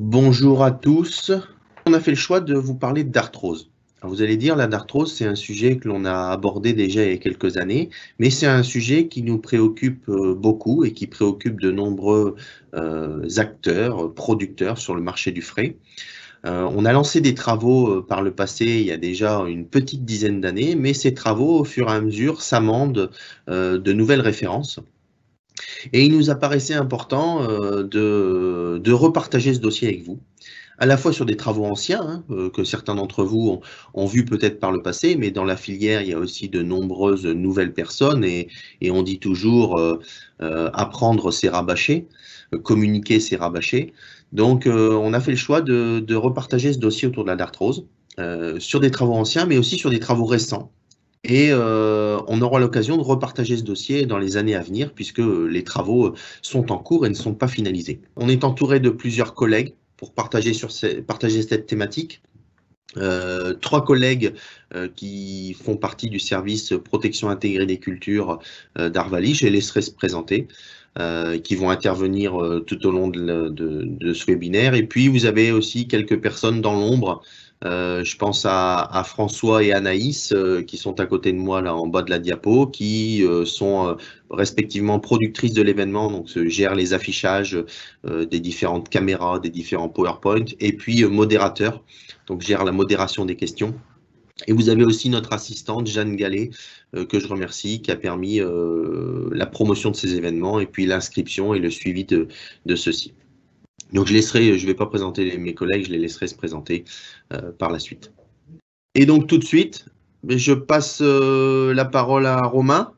Bonjour à tous. On a fait le choix de vous parler d'arthrose. Alors vous allez dire, la d'arthrose, c'est un sujet que l'on a abordé déjà il y a quelques années, mais c'est un sujet qui nous préoccupe beaucoup et qui préoccupe de nombreux acteurs, producteurs sur le marché du frais. On a lancé des travaux par le passé, il y a déjà une petite dizaine d'années, mais ces travaux, au fur et à mesure, s'amendent de nouvelles références. Et il nous apparaissait important de repartager ce dossier avec vous, à la fois sur des travaux anciens, que certains d'entre vous ont vu peut-être par le passé, mais dans la filière, il y a aussi de nombreuses nouvelles personnes et on dit toujours apprendre c'est rabâcher, communiquer c'est rabâcher. Donc on a fait le choix de repartager ce dossier autour de la darthrose, sur des travaux anciens, mais aussi sur des travaux récents. Et on aura l'occasion de repartager ce dossier dans les années à venir, puisque les travaux sont en cours et ne sont pas finalisés. On est entouré de plusieurs collègues pour partager cette thématique. 3 collègues qui font partie du service protection intégrée des cultures d'Arvalis, je les laisserai se présenter, qui vont intervenir tout au long de ce webinaire. Et puis vous avez aussi quelques personnes dans l'ombre. Je pense à François et Anaïs qui sont à côté de moi là en bas de la diapo, qui sont respectivement productrices de l'événement, donc gèrent les affichages des différentes caméras, des différents PowerPoint, et puis modérateurs, donc gèrent la modération des questions. Et vous avez aussi notre assistante Jeanne Gallet, que je remercie, qui a permis la promotion de ces événements et puis l'inscription et le suivi de ceux-ci. Donc je ne vais pas présenter mes collègues, je les laisserai se présenter par la suite. Et donc tout de suite, je passe la parole à Romain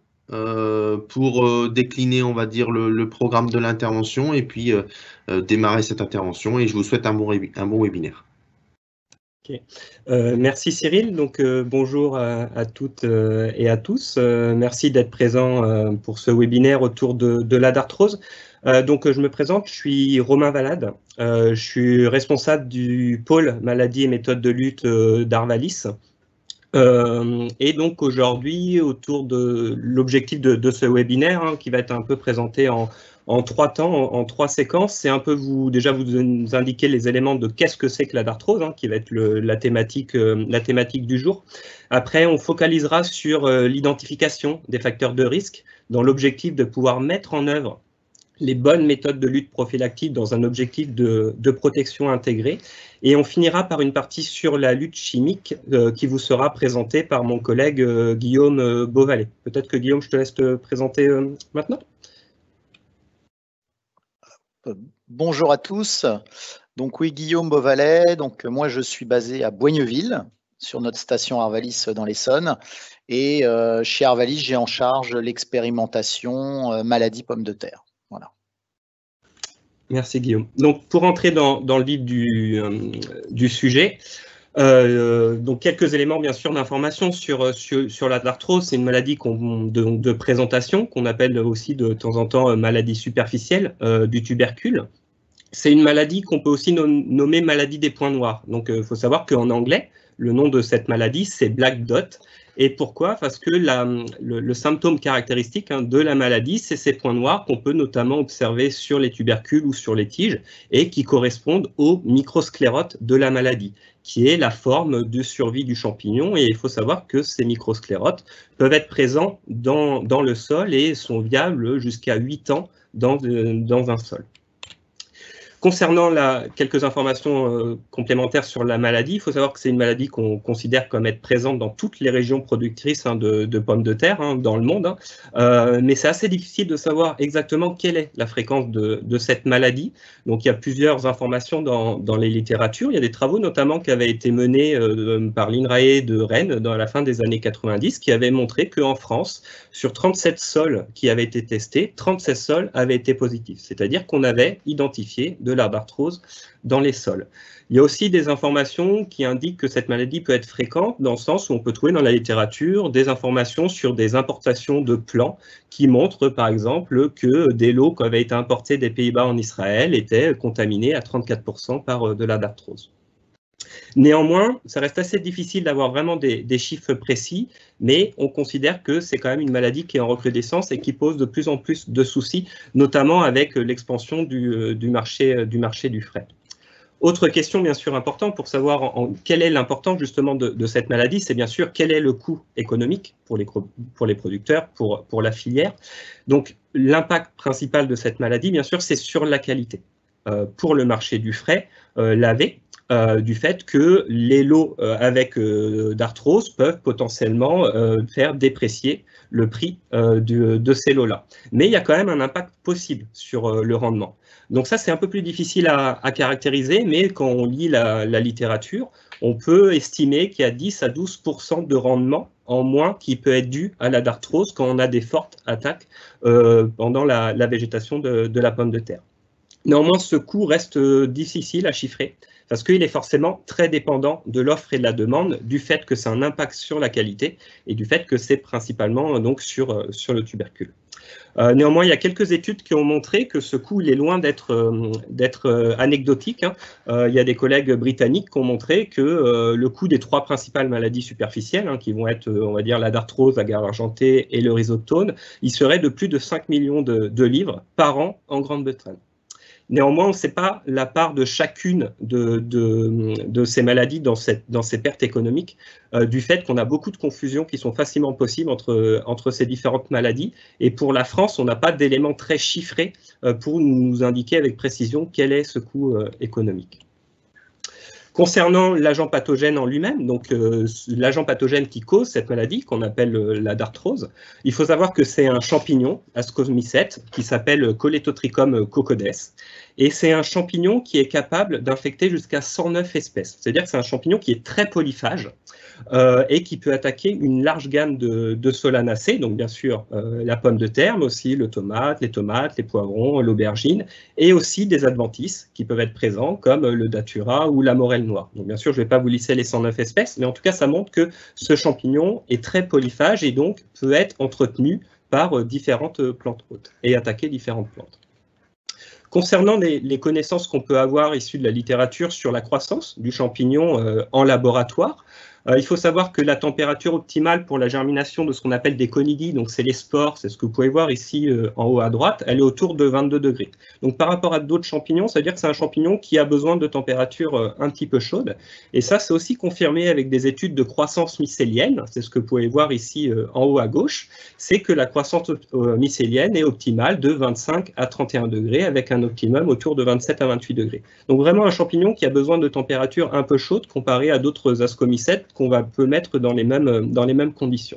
pour décliner, on va dire, le programme de l'intervention et puis démarrer cette intervention. Et je vous souhaite un bon webinaire. Okay. Merci Cyril, donc bonjour à toutes et à tous. Merci d'être présent pour ce webinaire autour de la darthrose. Donc je me présente, je suis Romain Valade, je suis responsable du pôle maladies et méthodes de lutte d'Arvalis. Et donc aujourd'hui, autour de l'objectif de ce webinaire, qui va être un peu présenté en 3 temps, en 3 séquences, c'est un peu vous indiquer les éléments de qu'est-ce que c'est que la darthrose, qui va être la thématique du jour. Après, on focalisera sur l'identification des facteurs de risque dans l'objectif de pouvoir mettre en œuvre les bonnes méthodes de lutte prophylactique dans un objectif de protection intégrée. Et on finira par une partie sur la lutte chimique qui vous sera présentée par mon collègue Guillaume Beauvalet. Peut-être que Guillaume, je te laisse te présenter maintenant. Bonjour à tous. Donc oui, Guillaume Beauvalet. Donc moi, je suis basé à Boigneville, sur notre station Arvalis dans l'Essonne. Et chez Arvalis, j'ai en charge l'expérimentation maladie pomme de terre. Voilà. Merci Guillaume. Donc pour entrer dans le vif du sujet, donc quelques éléments bien sûr d'information sur la darthrose. C'est une maladie de présentation qu'on appelle aussi de temps en temps maladie superficielle du tubercule. C'est une maladie qu'on peut aussi nommer maladie des points noirs. Donc il faut savoir qu'en anglais, le nom de cette maladie c'est Black Dot. Et pourquoi? Parce que le symptôme caractéristique de la maladie, c'est ces points noirs qu'on peut notamment observer sur les tubercules ou sur les tiges et qui correspondent aux microsclérotes de la maladie, qui est la forme de survie du champignon. Et il faut savoir que ces microsclérotes peuvent être présents dans le sol et sont viables jusqu'à 8 ans dans un sol. Concernant quelques informations complémentaires sur la maladie, il faut savoir que c'est une maladie qu'on considère comme être présente dans toutes les régions productrices de pommes de terre dans le monde. Mais c'est assez difficile de savoir exactement quelle est la fréquence de cette maladie. Donc il y a plusieurs informations dans les littératures. Il y a des travaux notamment qui avaient été menés par l'INRAE de Rennes dans la fin des années 90 qui avaient montré qu'en France, sur 37 sols qui avaient été testés, 36 sols avaient été positifs. C'est-à-dire qu'on avait identifié de la darthrose dans les sols. Il y a aussi des informations qui indiquent que cette maladie peut être fréquente dans le sens où on peut trouver dans la littérature des informations sur des importations de plants qui montrent par exemple que des lots qui avaient été importés des Pays-Bas en Israël étaient contaminés à 34% par de la darthrose. Néanmoins, ça reste assez difficile d'avoir vraiment des chiffres précis, mais on considère que c'est quand même une maladie qui est en recrudescence et qui pose de plus en plus de soucis, notamment avec l'expansion du marché du fret. Autre question bien sûr importante pour savoir quelle est l'importance justement de cette maladie, c'est bien sûr quel est le coût économique pour les producteurs, pour la filière. Donc l'impact principal de cette maladie, bien sûr, c'est sur la qualité. Pour le marché du frais lavé, du fait que les lots avec d'arthrose peuvent potentiellement faire déprécier le prix de ces lots-là. Mais il y a quand même un impact possible sur le rendement. Donc ça, c'est un peu plus difficile à caractériser, mais quand on lit la littérature, on peut estimer qu'il y a 10 à 12% de rendement en moins qui peut être dû à la darthrose quand on a des fortes attaques pendant la végétation de la pomme de terre. Néanmoins, ce coût reste difficile à chiffrer parce qu'il est forcément très dépendant de l'offre et de la demande, du fait que c'est un impact sur la qualité et du fait que c'est principalement donc sur le tubercule. Néanmoins, il y a quelques études qui ont montré que ce coût il est loin d'être anecdotique. Il y a des collègues britanniques qui ont montré que le coût des 3 principales maladies superficielles, qui vont être, on va dire, la darthrose, la gale argentée et le rhizotone, il serait de plus de 5 millions de livres par an en Grande-Bretagne. Néanmoins, on ne sait pas la part de chacune de ces maladies dans ces pertes économiques, du fait qu'on a beaucoup de confusions qui sont facilement possibles entre ces différentes maladies. Et pour la France, on n'a pas d'éléments très chiffrés pour nous indiquer avec précision quel est ce coût économique. Concernant l'agent pathogène en lui-même, donc l'agent pathogène qui cause cette maladie, qu'on appelle la darthrose, il faut savoir que c'est un champignon, Ascomycete, qui s'appelle Colletotrichum cocodes, et c'est un champignon qui est capable d'infecter jusqu'à 109 espèces. C'est-à-dire que c'est un champignon qui est très polyphage et qui peut attaquer une large gamme de solanacées, donc bien sûr la pomme de terre, mais aussi les tomates, les poivrons, l'aubergine, et aussi des adventices qui peuvent être présents, comme le datura ou la morelle noire. Donc bien sûr, je ne vais pas vous lister les 109 espèces, mais en tout cas, ça montre que ce champignon est très polyphage et donc peut être entretenu par différentes plantes hôtes et attaquer différentes plantes. Concernant les connaissances qu'on peut avoir issues de la littérature sur la croissance du champignon en laboratoire, il faut savoir que la température optimale pour la germination de ce qu'on appelle des conidies, donc c'est les spores, c'est ce que vous pouvez voir ici en haut à droite, elle est autour de 22 degrés. Donc par rapport à d'autres champignons, ça veut dire que c'est un champignon qui a besoin de température un petit peu chaude. Et ça, c'est aussi confirmé avec des études de croissance mycélienne, c'est ce que vous pouvez voir ici en haut à gauche, c'est que la croissance mycélienne est optimale de 25 à 31 degrés avec un optimum autour de 27 à 28 degrés. Donc vraiment un champignon qui a besoin de température un peu chaude comparé à d'autres ascomycètes qu'on peut mettre dans les mêmes conditions.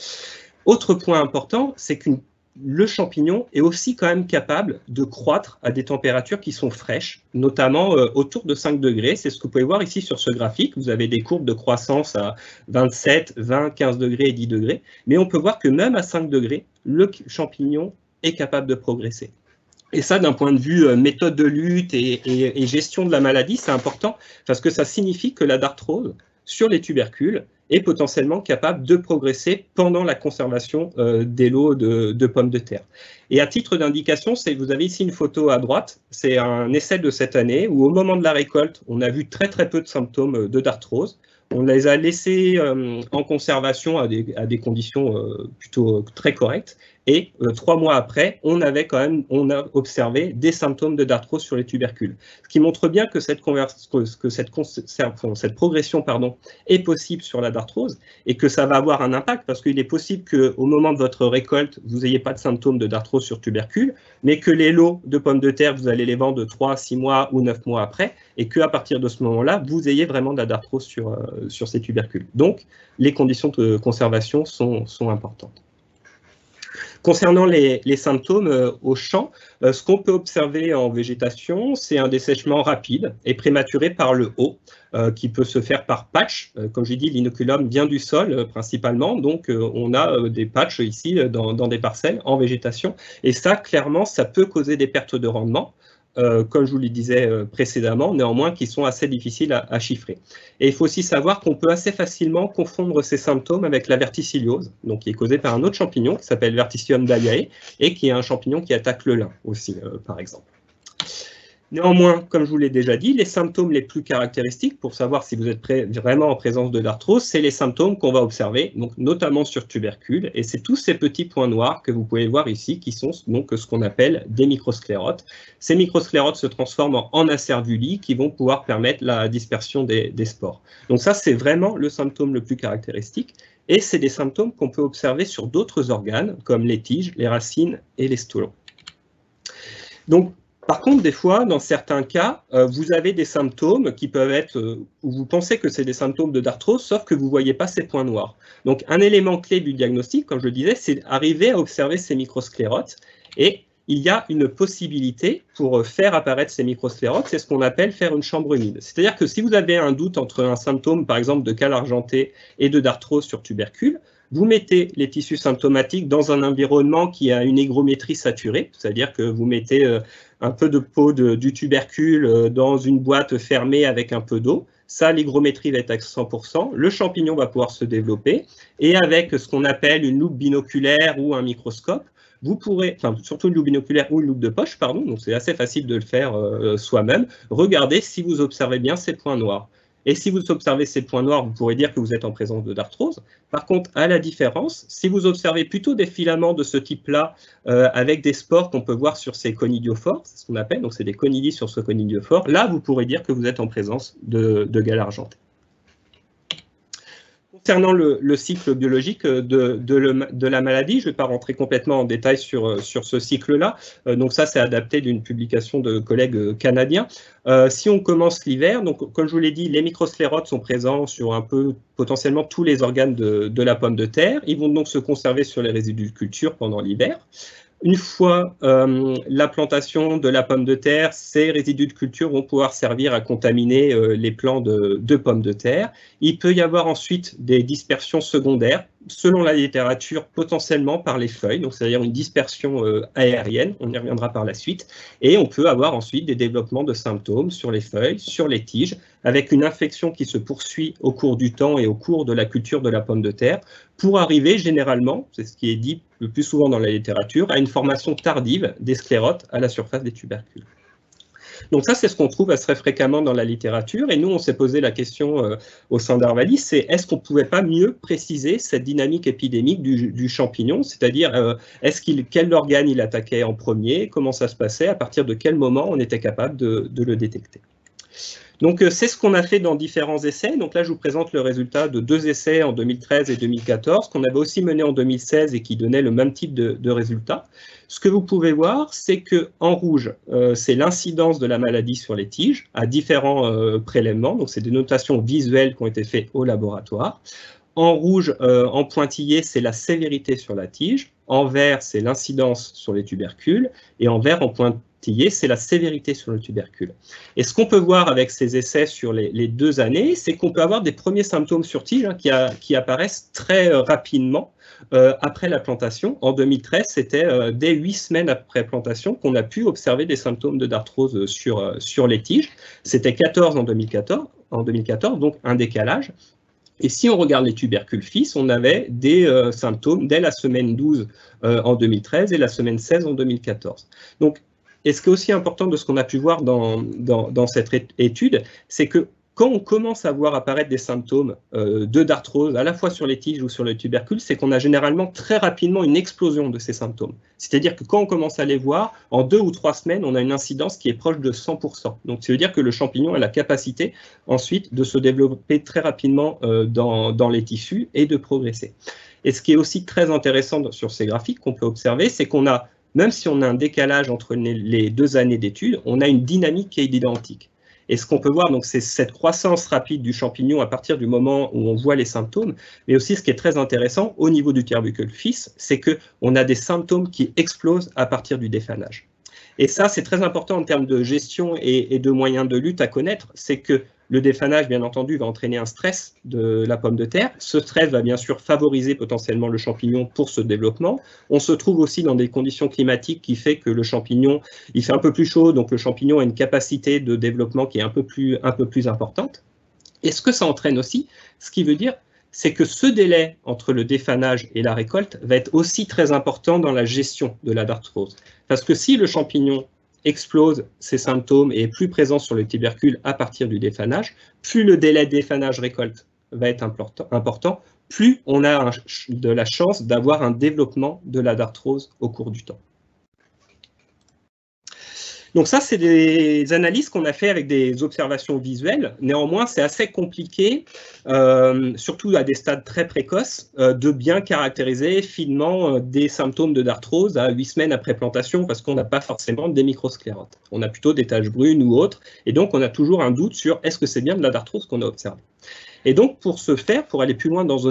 Autre point important, c'est que le champignon est aussi quand même capable de croître à des températures qui sont fraîches, notamment autour de 5 degrés. C'est ce que vous pouvez voir ici sur ce graphique. Vous avez des courbes de croissance à 27, 20, 15 degrés et 10 degrés. Mais on peut voir que même à 5 degrés, le champignon est capable de progresser. Et ça, d'un point de vue méthode de lutte et gestion de la maladie, c'est important parce que ça signifie que la darthrose, sur les tubercules, est potentiellement capable de progresser pendant la conservation des lots de pommes de terre. Et à titre d'indication, vous avez ici une photo à droite, c'est un essai de cette année où au moment de la récolte, on a vu très peu de symptômes de darthrose. On les a laissés en conservation à des conditions plutôt très correctes. Et 3 mois après, on a observé des symptômes de darthrose sur les tubercules. Ce qui montre bien que cette progression est possible sur la darthrose et que ça va avoir un impact parce qu'il est possible qu'au moment de votre récolte, vous n'ayez pas de symptômes de darthrose sur tubercules, mais que les lots de pommes de terre, vous allez les vendre 3, 6 mois ou 9 mois après et qu'à partir de ce moment-là, vous ayez vraiment de la darthrose sur ces tubercules. Donc, les conditions de conservation sont importantes. Concernant les symptômes au champ, ce qu'on peut observer en végétation, c'est un dessèchement rapide et prématuré par le haut, qui peut se faire par patch. Comme j'ai dit, l'inoculum vient du sol principalement, donc on a des patchs ici dans des parcelles en végétation. Et ça, clairement, ça peut causer des pertes de rendement. Comme je vous le disais précédemment, néanmoins qui sont assez difficiles à chiffrer. Et il faut aussi savoir qu'on peut assez facilement confondre ces symptômes avec la verticilliose, donc qui est causée par un autre champignon qui s'appelle Verticillium daliae et qui est un champignon qui attaque le lin aussi, par exemple. Néanmoins, comme je vous l'ai déjà dit, les symptômes les plus caractéristiques pour savoir si vous êtes vraiment en présence de l'arthrose, c'est les symptômes qu'on va observer, donc notamment sur tubercule, et c'est tous ces petits points noirs que vous pouvez voir ici qui sont donc ce qu'on appelle des microsclérotes. Ces microsclérotes se transforment en acerbulie qui vont pouvoir permettre la dispersion des spores. Donc ça, c'est vraiment le symptôme le plus caractéristique, et c'est des symptômes qu'on peut observer sur d'autres organes, comme les tiges, les racines et les stolons. Donc, par contre, des fois, dans certains cas, vous avez des symptômes qui peuvent être, où vous pensez que c'est des symptômes d'arthrose, sauf que vous ne voyez pas ces points noirs. Donc, un élément clé du diagnostic, comme je le disais, c'est arriver à observer ces microsclérotes. Et il y a une possibilité pour faire apparaître ces microsclérotes, c'est ce qu'on appelle faire une chambre humide. C'est-à-dire que si vous avez un doute entre un symptôme, par exemple, de cale argentée et d'arthrose sur tubercule, vous mettez les tissus symptomatiques dans un environnement qui a une hygrométrie saturée, c'est-à-dire que vous mettez un peu de peau du tubercule dans une boîte fermée avec un peu d'eau. Ça, l'hygrométrie va être à 100%, le champignon va pouvoir se développer, et avec ce qu'on appelle une loupe binoculaire ou un microscope, vous pourrez, enfin surtout une loupe binoculaire ou une loupe de poche, pardon, donc c'est assez facile de le faire soi-même, regardez si vous observez bien ces points noirs. Et si vous observez ces points noirs, vous pourrez dire que vous êtes en présence d'arthrose. Par contre, à la différence, si vous observez plutôt des filaments de ce type-là, avec des spores qu'on peut voir sur ces conidiophores, c'est ce qu'on appelle, donc c'est des conidies sur ce conidiophore, là, vous pourrez dire que vous êtes en présence de gale argentée. Concernant le cycle biologique de la maladie, je ne vais pas rentrer complètement en détail sur ce cycle-là. Donc ça, c'est adapté d'une publication de collègues canadiens. Si on commence l'hiver, donc comme je vous l'ai dit, les microsclérotes sont présents sur un peu potentiellement tous les organes de la pomme de terre. Ils vont donc se conserver sur les résidus de culture pendant l'hiver. Une fois la plantation de la pomme de terre, ces résidus de culture vont pouvoir servir à contaminer les plants de pommes de terre. Il peut y avoir ensuite des dispersions secondaires, selon la littérature, potentiellement par les feuilles, donc c'est-à-dire une dispersion aérienne, on y reviendra par la suite, et on peut avoir ensuite des développements de symptômes sur les feuilles, sur les tiges, avec une infection qui se poursuit au cours du temps et au cours de la culture de la pomme de terre, pour arriver généralement, c'est ce qui est dit le plus souvent dans la littérature, à une formation tardive des sclérotes à la surface des tubercules. Donc ça, c'est ce qu'on trouve assez fréquemment dans la littérature, et nous, on s'est posé la question au sein d'Arvalis, c'est est-ce qu'on ne pouvait pas mieux préciser cette dynamique épidémique du champignon, c'est-à-dire quel organe il attaquait en premier, comment ça se passait, à partir de quel moment on était capable de le détecter. Donc c'est ce qu'on a fait dans différents essais. Donc là, je vous présente le résultat de 2 essais en 2013 et 2014, qu'on avait aussi mené en 2016 et qui donnaient le même type de résultats. Ce que vous pouvez voir, c'est qu'en rouge, c'est l'incidence de la maladie sur les tiges à différents prélèvements. Donc c'est des notations visuelles qui ont été faites au laboratoire. En rouge, en pointillé, c'est la sévérité sur la tige. En vert, c'est l'incidence sur les tubercules. Et en vert, en pointillé, c'est la sévérité sur le tubercule. Et ce qu'on peut voir avec ces essais sur les 2 années, c'est qu'on peut avoir des premiers symptômes sur tige qui apparaissent très rapidement après la plantation. En 2013, c'était dès 8 semaines après plantation qu'on a pu observer des symptômes d'arthrose sur les tiges. C'était 14 en 2014, donc un décalage. Et si on regarde les tubercules fils, on avait des symptômes dès la semaine 12 en 2013 et la semaine 16 en 2014. Donc, et ce qui est aussi important de ce qu'on a pu voir dans cette étude, c'est que quand on commence à voir apparaître des symptômes d'arthrose, à la fois sur les tiges ou sur les tubercules, c'est qu'on a généralement très rapidement une explosion de ces symptômes. C'est-à-dire que quand on commence à les voir, en 2 ou 3 semaines, on a une incidence qui est proche de 100%. Donc, ça veut dire que le champignon a la capacité ensuite de se développer très rapidement dans les tissus et de progresser. Et ce qui est aussi très intéressant sur ces graphiques qu'on peut observer, c'est qu'on a, même si on a un décalage entre les 2 années d'études, on a une dynamique qui est identique. Et ce qu'on peut voir, donc, c'est cette croissance rapide du champignon à partir du moment où on voit les symptômes, mais aussi ce qui est très intéressant au niveau du tubercule fils, c'est qu'on a des symptômes qui explosent à partir du défanage. Et ça, c'est très important en termes de gestion et de moyens de lutte à connaître, c'est que le défanage, bien entendu, va entraîner un stress de la pomme de terre. Ce stress va bien sûr favoriser potentiellement le champignon pour ce développement. On se trouve aussi dans des conditions climatiques qui fait que le champignon, il fait un peu plus chaud, donc le champignon a une capacité de développement qui est un peu plus importante. Et ce que ça entraîne aussi, ce qui veut dire, c'est que ce délai entre le défanage et la récolte va être aussi très important dans la gestion de la darthrose. Parce que si le champignon explose ses symptômes et est plus présent sur le tubercule à partir du défanage, plus le délai de défanage récolte va être important, plus on a de la chance d'avoir un développement de la darthrose au cours du temps. Donc ça, c'est des analyses qu'on a fait avec des observations visuelles. Néanmoins, c'est assez compliqué, surtout à des stades très précoces, de bien caractériser finement des symptômes de darthrose à 8 semaines après plantation, parce qu'on n'a pas forcément des microsclérotes. On a plutôt des taches brunes ou autres, et donc on a toujours un doute sur est-ce que c'est bien de la darthrose qu'on a observé. Et donc, pour ce faire, pour aller plus loin dans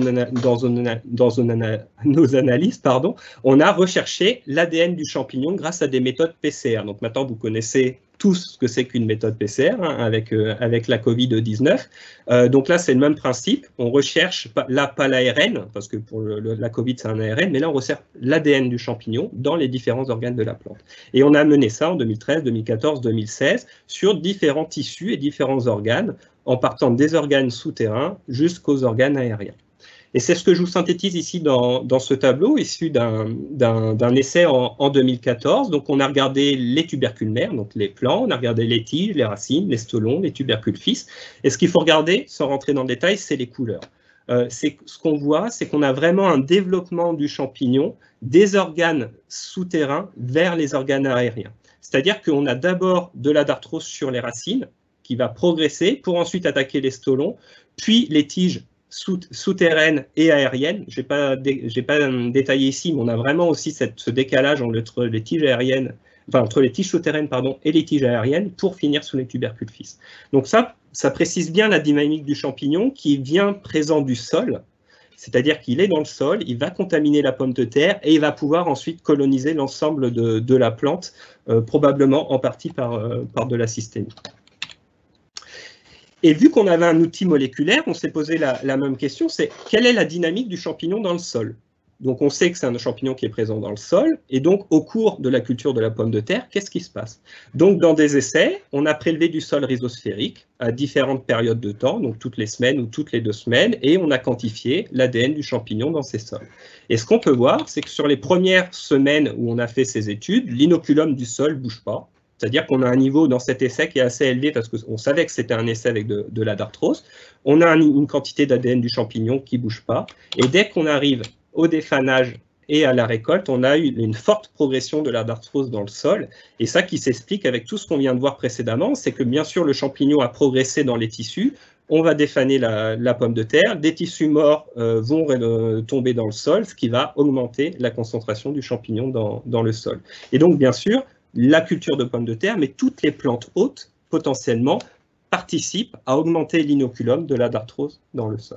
nos analyses, on a recherché l'ADN du champignon grâce à des méthodes PCR. Donc maintenant, vous connaissez tous ce que c'est qu'une méthode PCR avec la Covid-19. Donc là, c'est le même principe. On recherche là pas l'ARN, parce que pour la Covid, c'est un ARN, mais là, on recherche l'ADN du champignon dans les différents organes de la plante. Et on a mené ça en 2013, 2014, 2016 sur différents tissus et différents organes, en partant des organes souterrains jusqu'aux organes aériens. Et c'est ce que je vous synthétise ici dans ce tableau, issu d'un essai en 2014. Donc on a regardé les tubercules mères, donc les plants, on a regardé les tiges, les racines, les stolons, les tubercules fils. Et ce qu'il faut regarder, sans rentrer dans le détail, c'est les couleurs. Ce qu'on voit, c'est qu'on a vraiment un développement du champignon des organes souterrains vers les organes aériens. C'est-à-dire qu'on a d'abord de la darthrose sur les racines, qui va progresser pour ensuite attaquer les stolons, puis les tiges souterraines et aériennes. Je n'ai pas détaillé ici, mais on a vraiment aussi ce décalage entre les tiges aériennes, enfin entre les tiges souterraines et les tiges aériennes pour finir sous les tubercules fils. Donc ça précise bien la dynamique du champignon qui vient présent du sol, c'est-à-dire qu'il est dans le sol, il va contaminer la pomme de terre et il va pouvoir ensuite coloniser l'ensemble de la plante, probablement en partie par de la systémie. Et vu qu'on avait un outil moléculaire, on s'est posé la même question, c'est quelle est la dynamique du champignon dans le sol? Donc on sait que c'est un champignon qui est présent dans le sol, et donc au cours de la culture de la pomme de terre, qu'est-ce qui se passe? Donc dans des essais, on a prélevé du sol rhizosphérique à différentes périodes de temps, donc toutes les semaines ou toutes les 2 semaines, et on a quantifié l'ADN du champignon dans ces sols. Et ce qu'on peut voir, c'est que sur les premières semaines où on a fait ces études, l'inoculum du sol ne bouge pas. C'est-à-dire qu'on a un niveau dans cet essai qui est assez élevé parce qu'on savait que c'était un essai avec de la darthrose. On a une quantité d'ADN du champignon qui ne bouge pas. Et dès qu'on arrive au défanage et à la récolte, on a eu une forte progression de la darthrose dans le sol. Et ça qui s'explique avec tout ce qu'on vient de voir précédemment, c'est que bien sûr le champignon a progressé dans les tissus. On va défaner la pomme de terre. Des tissus morts vont tomber dans le sol, ce qui va augmenter la concentration du champignon dans le sol. Et donc bien sûr, la culture de pommes de terre, mais toutes les plantes hôtes, potentiellement, participent à augmenter l'inoculum de la darthrose dans le sol.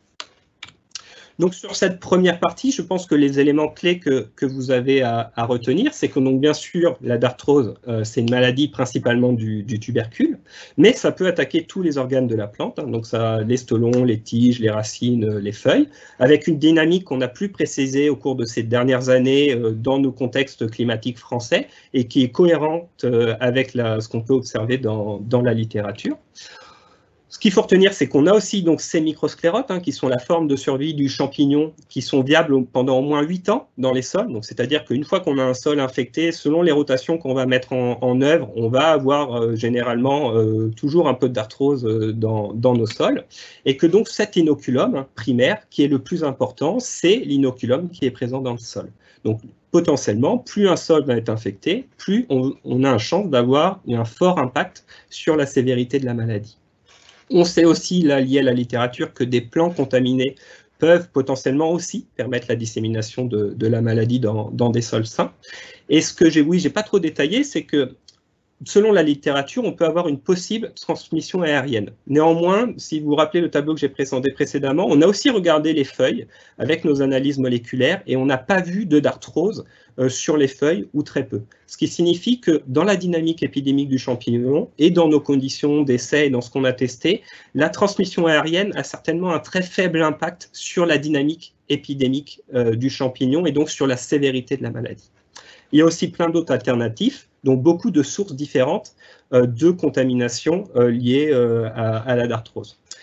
Donc sur cette première partie, je pense que les éléments clés que vous avez à retenir, c'est que donc bien sûr la darthrose, c'est une maladie principalement du tubercule, mais ça peut attaquer tous les organes de la plante, donc ça, les stolons, les tiges, les racines, les feuilles, avec une dynamique qu'on a plus précisée au cours de ces dernières années dans nos contextes climatiques français et qui est cohérente avec ce qu'on peut observer dans la littérature. Ce qu'il faut retenir, c'est qu'on a aussi donc, ces microsclérotes, qui sont la forme de survie du champignon, qui sont viables pendant au moins 8 ans dans les sols. Donc, c'est-à-dire qu'une fois qu'on a un sol infecté, selon les rotations qu'on va mettre en œuvre, on va avoir généralement toujours un peu d'arthrose dans nos sols. Et que donc cet inoculum primaire, qui est le plus important, c'est l'inoculum qui est présent dans le sol. Donc, potentiellement, plus un sol va être infecté, plus on a une chance d'avoir un fort impact sur la sévérité de la maladie. On sait aussi, là, lié à la littérature, que des plants contaminés peuvent potentiellement aussi permettre la dissémination de la maladie dans des sols sains. Et ce que j'ai pas trop détaillé, c'est que selon la littérature, on peut avoir une possible transmission aérienne. Néanmoins, si vous vous rappelez le tableau que j'ai présenté précédemment, on a aussi regardé les feuilles avec nos analyses moléculaires et on n'a pas vu de darthrose sur les feuilles ou très peu. Ce qui signifie que dans la dynamique épidémique du champignon et dans nos conditions d'essai et dans ce qu'on a testé, la transmission aérienne a certainement un très faible impact sur la dynamique épidémique du champignon et donc sur la sévérité de la maladie. Il y a aussi plein d'autres alternatives, donc beaucoup de sources différentes de contamination liées à la darthrose.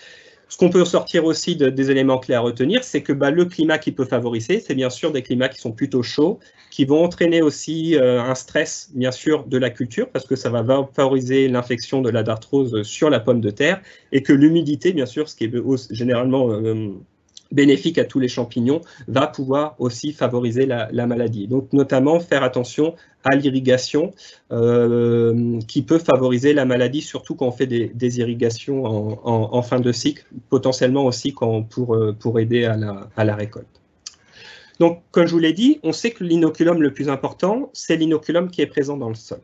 Ce qu'on peut sortir aussi des éléments clés à retenir, c'est que le climat qui peut favoriser, c'est bien sûr des climats qui sont plutôt chauds, qui vont entraîner aussi un stress, bien sûr, de la culture, parce que ça va favoriser l'infection de la darthrose sur la pomme de terre, et que l'humidité, bien sûr, ce qui est généralement bénéfique à tous les champignons, va pouvoir aussi favoriser la maladie. Donc, notamment, faire attention à l'irrigation qui peut favoriser la maladie, surtout quand on fait des irrigations en fin de cycle, potentiellement aussi pour aider à la récolte. Donc, comme je vous l'ai dit, on sait que l'inoculum le plus important, c'est l'inoculum qui est présent dans le sol.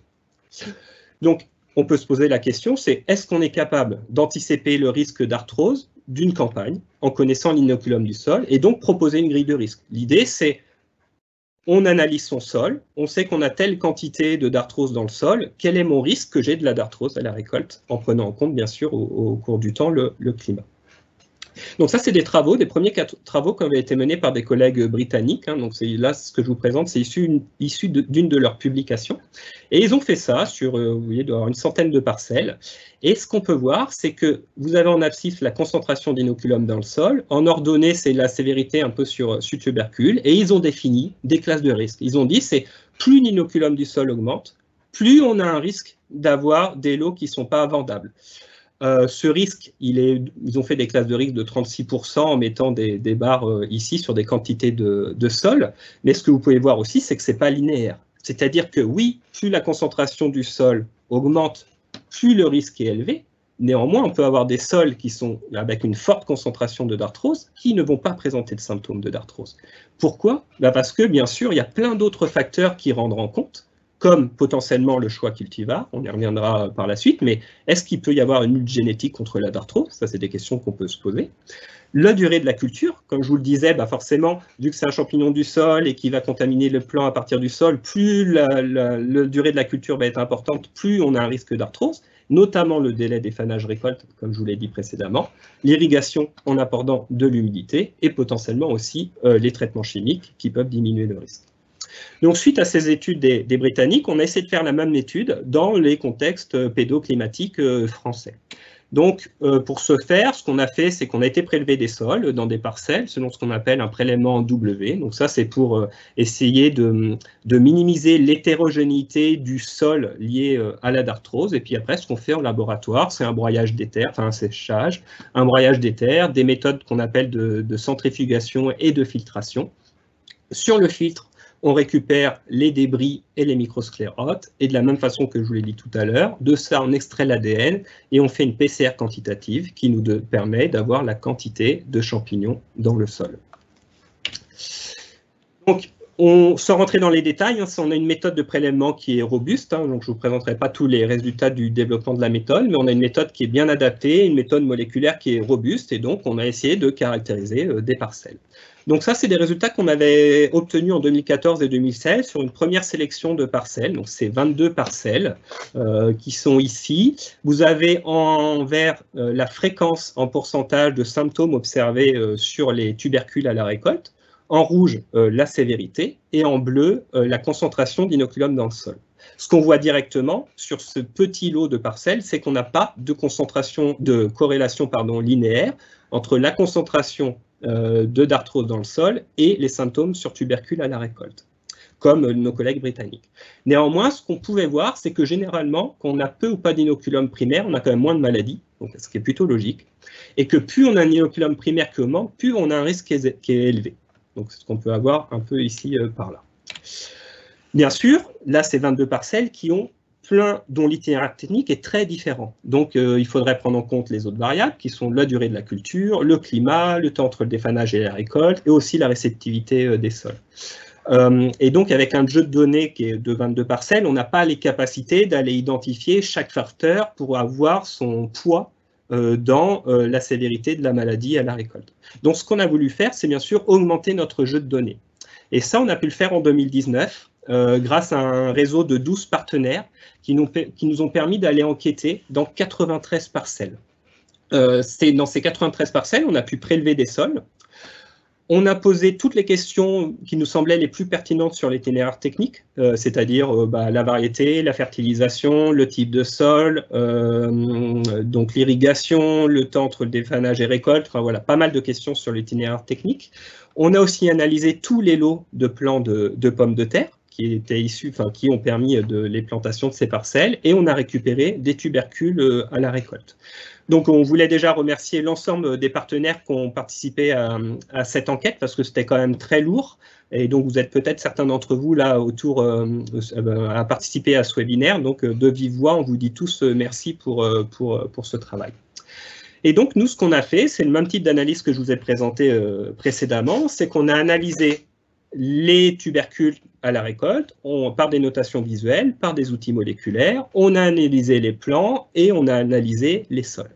Donc, on peut se poser la question, c'est est-ce qu'on est capable d'anticiper le risque d'arthrose d'une campagne en connaissant l'inoculum du sol et donc proposer une grille de risque. L'idée, c'est on analyse son sol, on sait qu'on a telle quantité de darthrose dans le sol, quel est mon risque que j'ai de la darthrose à la récolte, en prenant en compte, bien sûr, au cours du temps, le climat. Donc ça, c'est des premiers travaux qui avaient été menés par des collègues britanniques. Donc là, ce que je vous présente, c'est issu d'une de leurs publications. Et ils ont fait ça sur, vous voyez, une centaine de parcelles. Et ce qu'on peut voir, c'est que vous avez en abscisse la concentration d'inoculum dans le sol. En ordonnée, c'est la sévérité un peu sur tubercule. Et ils ont défini des classes de risque. Ils ont dit, c'est plus l'inoculum du sol augmente, plus on a un risque d'avoir des lots qui ne sont pas vendables. Ce risque, ils ont fait des classes de risque de 36% en mettant des barres ici sur des quantités de sol. Mais ce que vous pouvez voir aussi, c'est que ce n'est pas linéaire. C'est-à-dire que oui, plus la concentration du sol augmente, plus le risque est élevé. Néanmoins, on peut avoir des sols qui sont avec une forte concentration de darthrose qui ne vont pas présenter de symptômes de darthrose. Pourquoi? Parce que, bien sûr, il y a plein d'autres facteurs qui rentrent en compte, comme potentiellement le choix cultivar, on y reviendra par la suite, mais est-ce qu'il peut y avoir une lutte génétique contre la darthrose? Ça, c'est des questions qu'on peut se poser. La durée de la culture, comme je vous le disais, forcément, vu que c'est un champignon du sol et qui va contaminer le plant à partir du sol, plus la durée de la culture va être importante, plus on a un risque d'arthrose, notamment le délai des fanages récoltes, comme je vous l'ai dit précédemment, l'irrigation en apportant de l'humidité et potentiellement aussi les traitements chimiques qui peuvent diminuer le risque. Donc, suite à ces études des Britanniques, on a essayé de faire la même étude dans les contextes pédoclimatiques français. Donc, pour ce faire, ce qu'on a fait, c'est qu'on a été prélever des sols dans des parcelles, selon ce qu'on appelle un prélèvement en W. Donc ça, c'est pour essayer de minimiser l'hétérogénéité du sol lié à la darthrose. Et puis après, ce qu'on fait en laboratoire, c'est un broyage d'éther, enfin un séchage, un broyage d'éther, des méthodes qu'on appelle de centrifugation et de filtration. Sur le filtre, on récupère les débris et les microsclérotes, et de la même façon que je vous l'ai dit tout à l'heure, de ça on extrait l'ADN et on fait une PCR quantitative qui nous permet d'avoir la quantité de champignons dans le sol. Donc, sans rentrer dans les détails, on a une méthode de prélèvement qui est robuste, donc je ne vous présenterai pas tous les résultats du développement de la méthode, mais on a une méthode qui est bien adaptée, une méthode moléculaire qui est robuste, et donc on a essayé de caractériser des parcelles. Donc ça, c'est des résultats qu'on avait obtenus en 2014 et 2016 sur une première sélection de parcelles. Donc c'est 22 parcelles qui sont ici. Vous avez en vert la fréquence en pourcentage de symptômes observés sur les tubercules à la récolte. En rouge, la sévérité, et en bleu, la concentration d'inoculum dans le sol. Ce qu'on voit directement sur ce petit lot de parcelles, c'est qu'on n'a pas de corrélation linéaire entre la concentration de darthrose dans le sol et les symptômes sur tubercules à la récolte, comme nos collègues britanniques. Néanmoins, ce qu'on pouvait voir, c'est que généralement, quand on a peu ou pas d'inoculum primaire, on a quand même moins de maladies, donc ce qui est plutôt logique, et que plus on a un inoculum primaire qui augmente, plus on a un risque qui est élevé. Donc c'est ce qu'on peut avoir un peu ici par là. Bien sûr, là c'est 22 parcelles qui ont dont l'itinéraire technique est très différent. Donc, il faudrait prendre en compte les autres variables, qui sont la durée de la culture, le climat, le temps entre le défanage et la récolte, et aussi la réceptivité des sols. Et donc, avec un jeu de données qui est de 22 parcelles, on n'a pas les capacités d'aller identifier chaque facteur pour avoir son poids dans la sévérité de la maladie à la récolte. Donc, ce qu'on a voulu faire, c'est bien sûr augmenter notre jeu de données. Et ça, on a pu le faire en 2019, grâce à un réseau de 12 partenaires qui nous ont permis d'aller enquêter dans 93 parcelles. Dans ces 93 parcelles, on a pu prélever des sols. On a posé toutes les questions qui nous semblaient les plus pertinentes sur l'itinéraire technique, c'est-à-dire la variété, la fertilisation, le type de sol, donc l'irrigation, le temps entre le défanage et récolte, enfin voilà, pas mal de questions sur l'itinéraire technique. On a aussi analysé tous les lots de plants de pommes de terre qui étaient issus, qui ont permis de les plantations de ces parcelles, et on a récupéré des tubercules à la récolte. Donc, on voulait déjà remercier l'ensemble des partenaires qui ont participé à cette enquête, parce que c'était quand même très lourd. Et donc, vous êtes peut-être certains d'entre vous là autour à participer à ce webinaire. Donc, de vive voix, on vous dit tous merci pour ce travail. Et donc, nous, ce qu'on a fait, c'est le même type d'analyse que je vous ai présenté précédemment, c'est qu'on a analysé les tubercules à la récolte par des notations visuelles, par des outils moléculaires, on a analysé les plants et on a analysé les sols.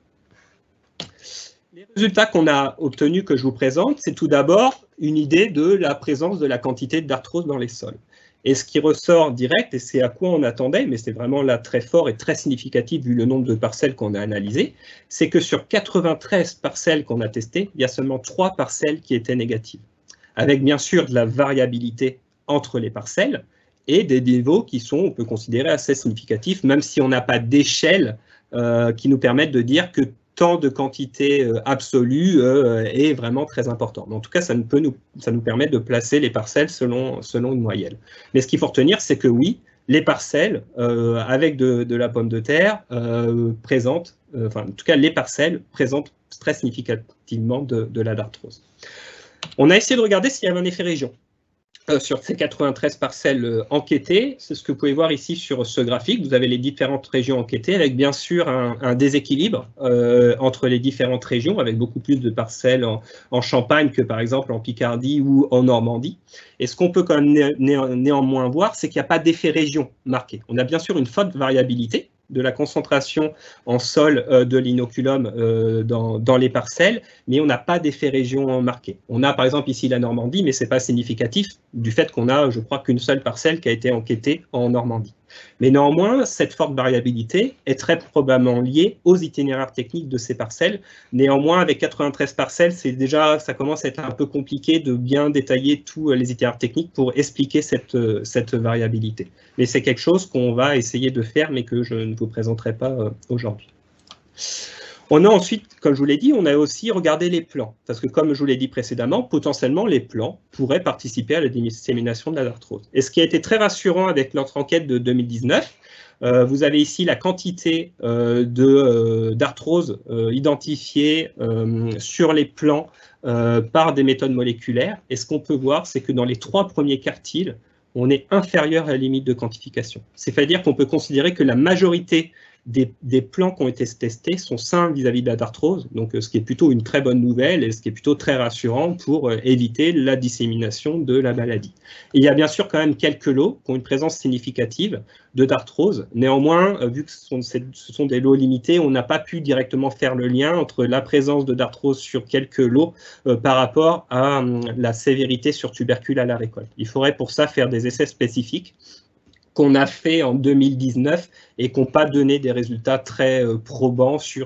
Les résultats qu'on a obtenus, que je vous présente, c'est tout d'abord une idée de la présence de la quantité d'arthrose dans les sols. Et ce qui ressort direct, et c'est à quoi on attendait, mais c'est vraiment là très fort et très significatif vu le nombre de parcelles qu'on a analysées, c'est que sur 93 parcelles qu'on a testées, il y a seulement 3 parcelles qui étaient négatives, avec bien sûr de la variabilité entre les parcelles et des niveaux qui sont, on peut considérer, assez significatifs, même si on n'a pas d'échelle qui nous permettent de dire que tant de quantité absolue est vraiment très important. Mais en tout cas, ça nous permet de placer les parcelles selon une moyenne. Mais ce qu'il faut retenir, c'est que oui, les parcelles avec de la pomme de terre présentent, en tout cas les parcelles présentent très significativement de la darthrose. On a essayé de regarder s'il y avait un effet région sur ces 93 parcelles enquêtées. C'est ce que vous pouvez voir ici sur ce graphique. Vous avez les différentes régions enquêtées avec bien sûr un déséquilibre entre les différentes régions, avec beaucoup plus de parcelles en Champagne que par exemple en Picardie ou en Normandie. Et ce qu'on peut quand même néanmoins voir, c'est qu'il n'y a pas d'effet région marqué. On a bien sûr une forte variabilité de la concentration en sol de l'inoculum dans les parcelles, mais on n'a pas d'effet région marqué. On a par exemple ici la Normandie, mais ce n'est pas significatif du fait qu'on a, je crois, qu'une seule parcelle qui a été enquêtée en Normandie. Mais néanmoins, cette forte variabilité est très probablement liée aux itinéraires techniques de ces parcelles. Néanmoins, avec 93 parcelles, ça commence à être un peu compliqué de bien détailler tous les itinéraires techniques pour expliquer cette variabilité. Mais c'est quelque chose qu'on va essayer de faire, mais que je ne vous présenterai pas aujourd'hui. On a ensuite, comme je vous l'ai dit, on a aussi regardé les plants, parce que comme je vous l'ai dit précédemment, potentiellement les plants pourraient participer à la dissémination de la darthrose. Et ce qui a été très rassurant avec notre enquête de 2019, vous avez ici la quantité d'arthrose identifiée sur les plants par des méthodes moléculaires. Et ce qu'on peut voir, c'est que dans les 3 premiers quartiles, on est inférieur à la limite de quantification. C'est-à-dire qu'on peut considérer que la majorité des plants qui ont été testés sont sains vis-à-vis de la darthrose, donc ce qui est plutôt une très bonne nouvelle et ce qui est plutôt très rassurant pour éviter la dissémination de la maladie. Et il y a bien sûr quand même quelques lots qui ont une présence significative de darthrose. Néanmoins, vu que ce sont des lots limités, on n'a pas pu directement faire le lien entre la présence de darthrose sur quelques lots par rapport à la sévérité sur tubercule à la récolte. Il faudrait pour ça faire des essais spécifiques qu'on a fait en 2019 et qui n'ont pas donné des résultats très probants sur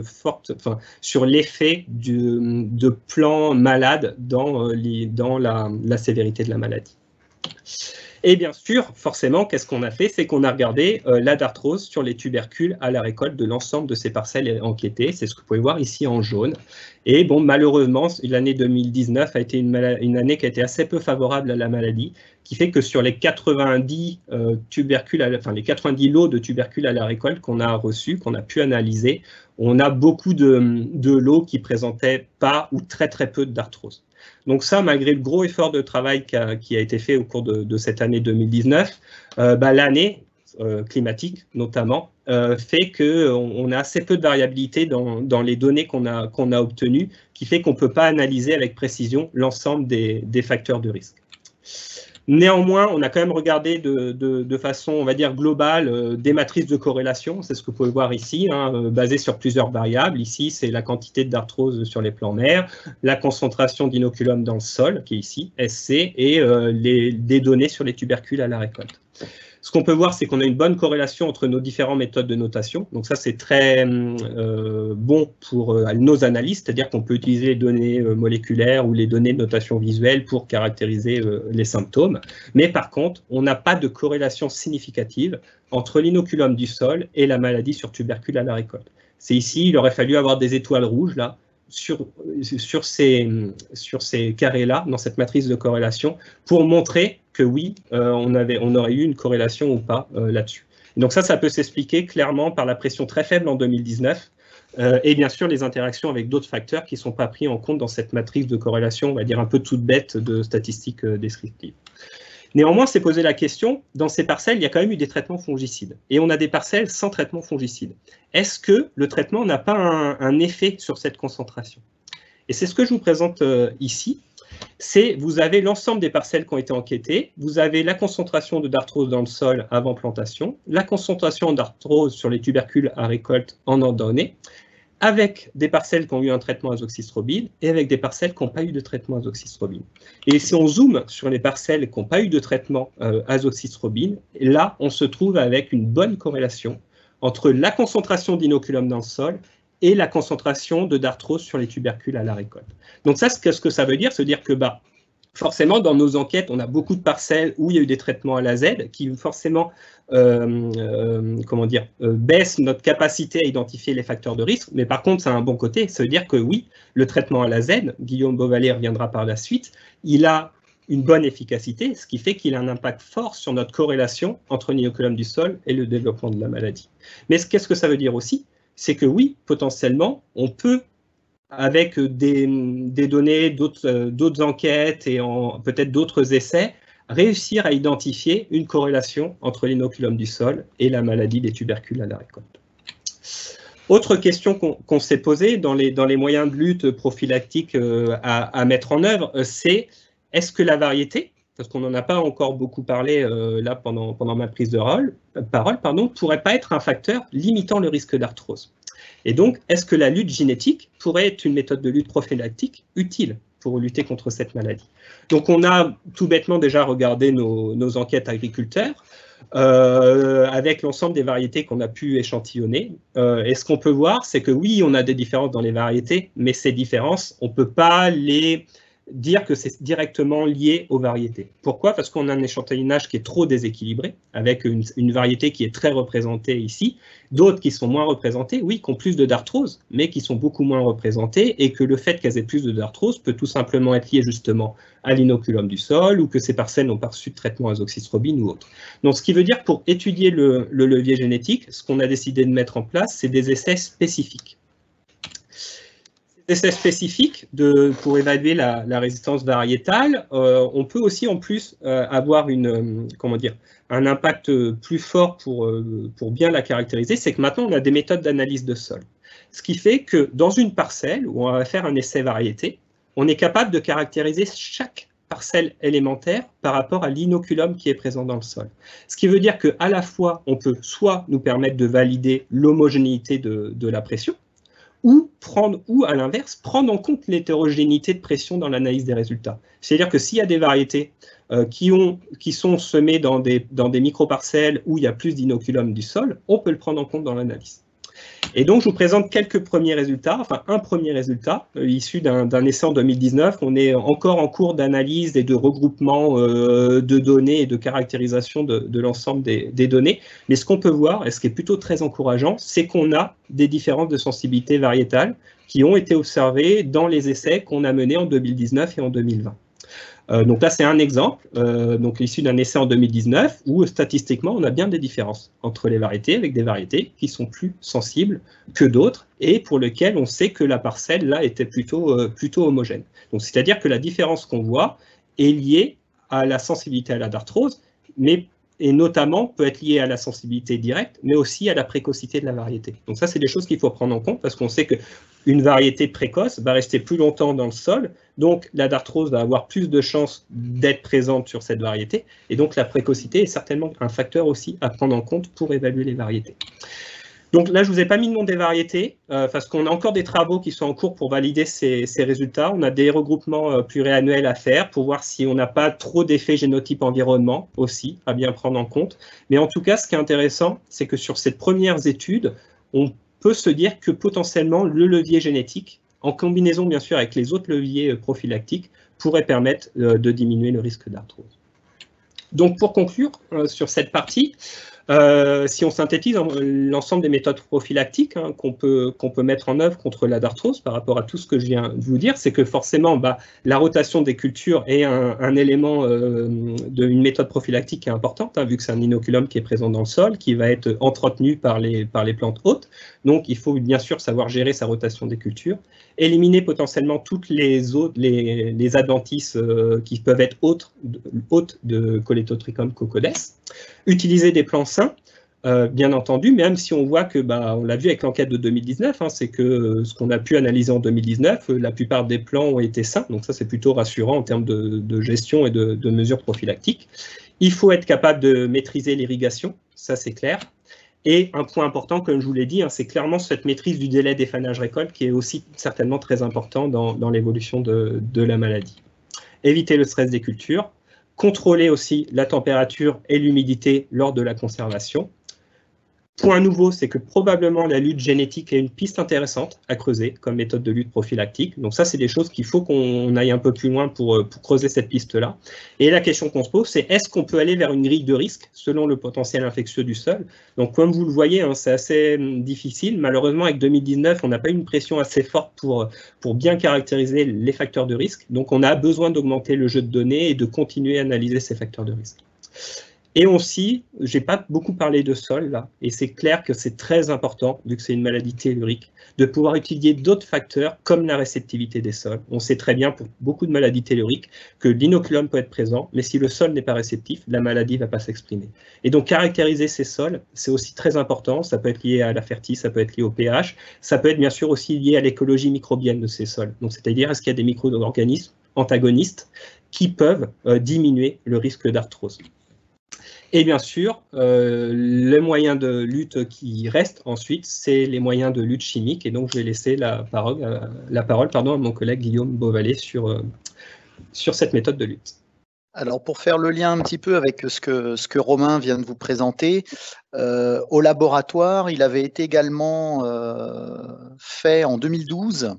sur l'effet de plants malades dans la sévérité de la maladie. Et bien sûr, forcément, qu'est-ce qu'on a fait? C'est qu'on a regardé la darthrose sur les tubercules à la récolte de l'ensemble de ces parcelles enquêtées. C'est ce que vous pouvez voir ici en jaune. Et bon, malheureusement, l'année 2019 a été une année qui a été assez peu favorable à la maladie, qui fait que sur les 90 les 90 lots de tubercules à la récolte qu'on a reçus, qu'on a pu analyser, on a beaucoup de lots qui présentaient pas ou très très peu d'arthrose. Donc ça, malgré le gros effort de travail qui a été fait au cours de cette année 2019, l'année climatique notamment fait qu'on a assez peu de variabilité dans les données qu'on a obtenues, qui fait qu'on ne peut pas analyser avec précision l'ensemble des facteurs de risque. Néanmoins, on a quand même regardé de façon, on va dire, globale des matrices de corrélation. C'est ce que vous pouvez voir ici, basées sur plusieurs variables. Ici, c'est la quantité de darthrose sur les plants mères, la concentration d'inoculum dans le sol, qui est ici, SC, et des données sur les tubercules à la récolte. Ce qu'on peut voir, c'est qu'on a une bonne corrélation entre nos différentes méthodes de notation. Donc ça, c'est très bon pour nos analyses, c'est-à-dire qu'on peut utiliser les données moléculaires ou les données de notation visuelle pour caractériser les symptômes. Mais par contre, on n'a pas de corrélation significative entre l'inoculum du sol et la maladie sur tubercule à la récolte. C'est ici, il aurait fallu avoir des étoiles rouges là, sur ces carrés-là, dans cette matrice de corrélation, pour montrer que oui, on aurait eu une corrélation ou pas là-dessus. Donc ça peut s'expliquer clairement par la pression très faible en 2019, et bien sûr les interactions avec d'autres facteurs qui ne sont pas pris en compte dans cette matrice de corrélation, on va dire un peu toute bête de statistiques descriptives. Néanmoins, c'est posé la question, dans ces parcelles, il y a quand même eu des traitements fongicides. Et on a des parcelles sans traitement fongicide. Est-ce que le traitement n'a pas un effet sur cette concentration? Et c'est ce que je vous présente ici. Vous avez l'ensemble des parcelles qui ont été enquêtées, vous avez la concentration de darthrose dans le sol avant plantation, la concentration d'arthrose sur les tubercules à récolte en ordonnée, avec des parcelles qui ont eu un traitement azoxystrobine et avec des parcelles qui n'ont pas eu de traitement azoxystrobine. Et si on zoome sur les parcelles qui n'ont pas eu de traitement azoxystrobine, là, on se trouve avec une bonne corrélation entre la concentration d'inoculum dans le sol et la concentration de darthrose sur les tubercules à la récolte. Donc ça, qu'est-ce que ça veut dire? Ça veut dire que forcément, dans nos enquêtes, on a beaucoup de parcelles où il y a eu des traitements à la Z qui forcément baissent notre capacité à identifier les facteurs de risque. Mais par contre, ça a un bon côté. Ça veut dire que oui, le traitement à la Z, Guillaume Beauvalet reviendra par la suite, il a une bonne efficacité, ce qui fait qu'il a un impact fort sur notre corrélation entre l'inoculum du sol et le développement de la maladie. Mais qu'est-ce que ça veut dire aussi? C'est que oui, potentiellement, on peut, avec des données, d'autres enquêtes et peut-être d'autres essais, réussir à identifier une corrélation entre l'inoculum du sol et la maladie des tubercules à la récolte. Autre question qu'on s'est posée dans les moyens de lutte prophylactique à mettre en œuvre, c'est est-ce que la variété, parce qu'on n'en a pas encore beaucoup parlé là pendant ma prise de parole, pourrait pas être un facteur limitant le risque d'arthrose? Et donc, est-ce que la lutte génétique pourrait être une méthode de lutte prophylactique utile pour lutter contre cette maladie? Donc, on a tout bêtement déjà regardé nos enquêtes agriculteurs avec l'ensemble des variétés qu'on a pu échantillonner. Et ce qu'on peut voir, c'est que oui, on a des différences dans les variétés, mais ces différences, on ne peut pas les dire que c'est directement lié aux variétés. Pourquoi? Parce qu'on a un échantillonnage qui est trop déséquilibré, avec une variété qui est très représentée ici, d'autres qui sont moins représentées, oui, qui ont plus de darthrose, mais qui sont beaucoup moins représentées, et que le fait qu'elles aient plus de darthrose peut tout simplement être lié justement à l'inoculum du sol, ou que ces parcelles n'ont pas reçu de traitement azoxystrobine ou autre. Donc ce qui veut dire, pour étudier le levier génétique, ce qu'on a décidé de mettre en place, c'est des essais spécifiques. Essais spécifiques pour évaluer la résistance variétale, on peut aussi en plus avoir un impact plus fort pour bien la caractériser, c'est que maintenant on a des méthodes d'analyse de sol. Ce qui fait que dans une parcelle où on va faire un essai variété, on est capable de caractériser chaque parcelle élémentaire par rapport à l'inoculum qui est présent dans le sol. Ce qui veut dire qu'à la fois on peut soit nous permettre de valider l'homogénéité de la pression, ou à l'inverse, prendre en compte l'hétérogénéité de pression dans l'analyse des résultats. C'est-à-dire que s'il y a des variétés qui sont semées dans des microparcelles où il y a plus d'inoculum du sol, on peut le prendre en compte dans l'analyse. Et donc, je vous présente quelques premiers résultats, enfin un premier résultat issu d'un essai en 2019. On est encore en cours d'analyse et de regroupement de données et de caractérisation de l'ensemble des données. Mais ce qu'on peut voir, et ce qui est plutôt très encourageant, c'est qu'on a des différences de sensibilité variétale qui ont été observées dans les essais qu'on a menés en 2019 et en 2020. Donc là, c'est un exemple, issu d'un essai en 2019, où statistiquement, on a bien des différences entre les variétés, avec des variétés qui sont plus sensibles que d'autres, et pour lesquelles on sait que la parcelle, là, était plutôt homogène. Donc, c'est-à-dire que la différence qu'on voit est liée à la sensibilité à la darthrose, et notamment peut être liée à la sensibilité directe, mais aussi à la précocité de la variété. Donc ça, c'est des choses qu'il faut prendre en compte, parce qu'on sait qu'une variété précoce va rester plus longtemps dans le sol, donc la darthrose va avoir plus de chances d'être présente sur cette variété, et donc la précocité est certainement un facteur aussi à prendre en compte pour évaluer les variétés. Donc là, je ne vous ai pas mis le nom des variétés, parce qu'on a encore des travaux qui sont en cours pour valider ces résultats. On a des regroupements pluriannuels à faire pour voir si on n'a pas trop d'effets génotype environnement aussi, à bien prendre en compte. Mais en tout cas, ce qui est intéressant, c'est que sur ces premières études, on peut se dire que potentiellement le levier génétique, en combinaison bien sûr avec les autres leviers prophylactiques, pourrait permettre de diminuer le risque d'arthrose. Donc pour conclure sur cette partie, si on synthétise l'ensemble des méthodes prophylactiques qu'on peut mettre en œuvre contre la darthrose par rapport à tout ce que je viens de vous dire, c'est que forcément la rotation des cultures est un élément d'une méthode prophylactique qui est importante, vu que c'est un inoculum qui est présent dans le sol, qui va être entretenu par les plantes hôtes. Donc il faut bien sûr savoir gérer sa rotation des cultures, éliminer potentiellement toutes les adventices qui peuvent être hôtes de Colletotrichum cocodes, utiliser des plants sains, bien entendu, même si on voit que, on l'a vu avec l'enquête de 2019, c'est que ce qu'on a pu analyser en 2019, la plupart des plants ont été sains, donc ça c'est plutôt rassurant en termes de gestion et de mesures prophylactiques. Il faut être capable de maîtriser l'irrigation, ça c'est clair. Et un point important, comme je vous l'ai dit, c'est clairement cette maîtrise du délai des fanage-récolte qui est aussi certainement très important dans l'évolution de la maladie. Éviter le stress des cultures, contrôler aussi la température et l'humidité lors de la conservation. Point nouveau, c'est que probablement la lutte génétique est une piste intéressante à creuser comme méthode de lutte prophylactique. Donc ça, c'est des choses qu'il faut qu'on aille un peu plus loin pour creuser cette piste-là. Et la question qu'on se pose, c'est est-ce qu'on peut aller vers une grille de risque selon le potentiel infectieux du sol? Donc comme vous le voyez, c'est assez difficile. Malheureusement, avec 2019, on n'a pas eu une pression assez forte pour bien caractériser les facteurs de risque. Donc on a besoin d'augmenter le jeu de données et de continuer à analyser ces facteurs de risque. Et aussi, je n'ai pas beaucoup parlé de sol là, et c'est clair que c'est très important, vu que c'est une maladie tellurique, de pouvoir étudier d'autres facteurs comme la réceptivité des sols. On sait très bien pour beaucoup de maladies telluriques que l'inoculum peut être présent, mais si le sol n'est pas réceptif, la maladie ne va pas s'exprimer. Et donc caractériser ces sols, c'est aussi très important, ça peut être lié à la fertile, ça peut être lié au pH, ça peut être bien sûr aussi lié à l'écologie microbienne de ces sols. Donc c'est-à-dire est-ce qu'il y a des micro-organismes antagonistes qui peuvent diminuer le risque d'arthrose. Et bien sûr, les moyens de lutte qui restent ensuite, c'est les moyens de lutte chimique. Et donc, je vais laisser la parole à mon collègue Guillaume Beauvalet sur cette méthode de lutte. Alors, pour faire le lien un petit peu avec ce que Romain vient de vous présenter, au laboratoire, il avait été également fait en 2012.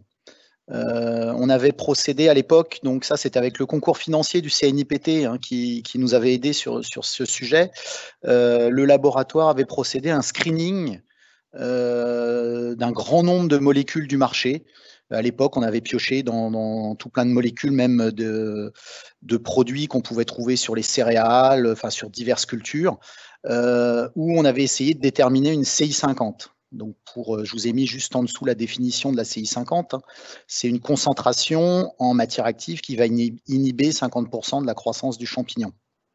On avait procédé à l'époque, donc ça c'était avec le concours financier du CNIPT qui nous avait aidé sur ce sujet. Le laboratoire avait procédé à un screening d'un grand nombre de molécules du marché. À l'époque, on avait pioché dans tout plein de molécules, même de produits qu'on pouvait trouver sur les céréales, enfin sur diverses cultures, où on avait essayé de déterminer une CI50. Donc je vous ai mis juste en dessous la définition de la CI50. C'est une concentration en matière active qui va inhiber 50% de la croissance du champignon.